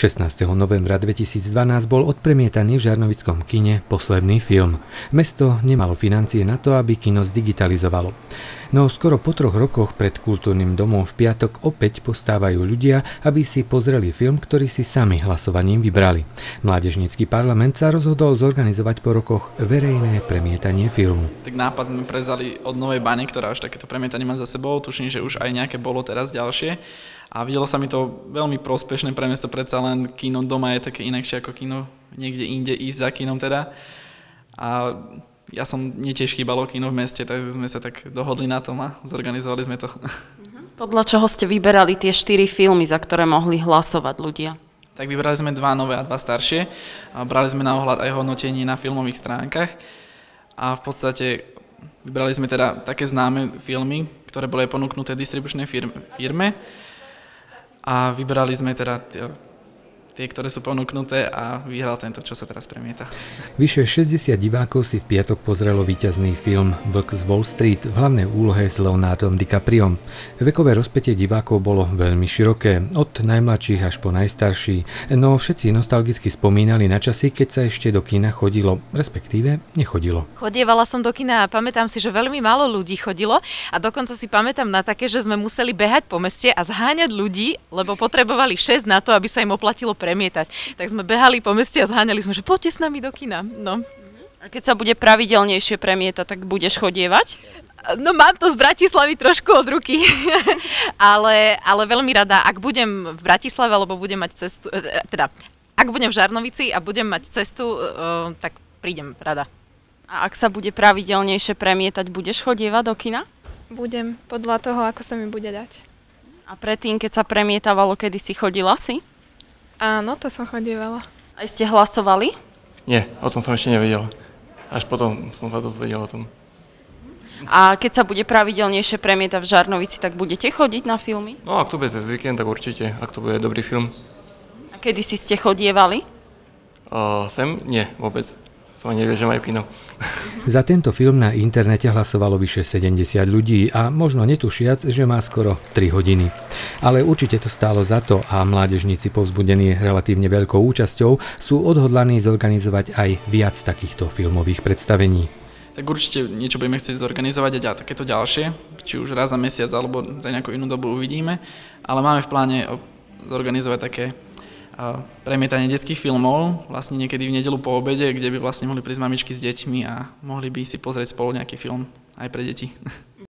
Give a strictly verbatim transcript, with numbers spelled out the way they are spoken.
šestnásteho novembra dvetisícdvanásť bol odpremietaný v žarnovickom kine posledný film. Mesto nemalo financie na to, aby kino zdigitalizovalo. No skoro po troch rokoch pred kultúrnym domom v piatok opäť postávajú ľudia, aby si pozreli film, ktorý si sami hlasovaním vybrali. Mládežnícky parlament sa rozhodol zorganizovať po rokoch verejné premietanie filmu. Tak nápad sme prevzali od Novej Bane, ktorá už takéto premietanie má za sebou. Tuším, že už aj nejaké bolo teraz ďalšie. A videlo sa mi to veľmi prospešné pre mesto, predsa len kino doma je také inakšie ako kino niekde inde ísť za kinom teda. A ja som, mne tiež chýbalo kino v meste, tak sme sa tak dohodli na tom a zorganizovali sme to. Podľa čoho ste vyberali tie štyri filmy, za ktoré mohli hlasovať ľudia? Tak vybrali sme dva nové a dva staršie. A brali sme na ohľad aj hodnotenie na filmových stránkach. A v podstate vybrali sme teda také známe filmy, ktoré boli ponúknuté distribučnej firme. A vybrali sme teda tie, tie, ktoré sú ponúknuté a vyhral tento, čo sa teraz premieta. Vyše šesťdesiat divákov si v piatok pozrelo víťazný film Vlk z Wall Street v hlavnej úlohe s Leonardom DiCapriom. Vekové rozpätie divákov bolo veľmi široké, od najmladších až po najstarší, no všetci nostalgicky spomínali na časy, keď sa ešte do kina chodilo, respektíve nechodilo. Chodievala som do kina a pamätám si, že veľmi málo ľudí chodilo a dokonca si pamätám na také, že sme museli behať po meste a zháňať ľudí, lebo potrebovali šesť na to, aby sa im oplatilo premietať. Tak sme behali po meste a zháňali sme, že poďte s nami do kina. No. A keď sa bude pravidelnejšie premietať, tak budeš chodievať? No mám to z Bratislavy trošku od ruky, ale, ale veľmi rada, ak budem v Bratislave, alebo budem mať cestu, teda ak budem v Žarnovici a budem mať cestu, tak prídem rada. A ak sa bude pravidelnejšie premietať, budeš chodievať do kina? Budem, podľa toho, ako sa mi bude dať. A predtým, keď sa premietavalo, kedy si chodila si? Áno, to som chodievala. Aj ste hlasovali? Nie, o tom som ešte nevedel. Až potom som sa dozvedel o tom. A keď sa bude pravidelnejšie premietať v Žarnovici, tak budete chodiť na filmy? No ak to bude cez víkend, tak určite, ak to bude dobrý film. A kedy si ste chodievali? Uh, sem? Nie, vôbec. Som ani nevedel, že majú kino. Za tento film na internete hlasovalo vyše sedemdesiat ľudí a možno netušiac, že má skoro tri hodiny. Ale určite to stálo za to a mládežníci povzbudení relatívne veľkou účasťou sú odhodlaní zorganizovať aj viac takýchto filmových predstavení. Tak určite niečo budeme chcieť zorganizovať a takéto ďalšie, či už raz za mesiac alebo za nejakú inú dobu uvidíme, ale máme v pláne zorganizovať také premietanie detských filmov, vlastne niekedy v nedeľu po obede, kde by vlastne mohli prísť mamičky s deťmi a mohli by si pozrieť spolu nejaký film aj pre deti.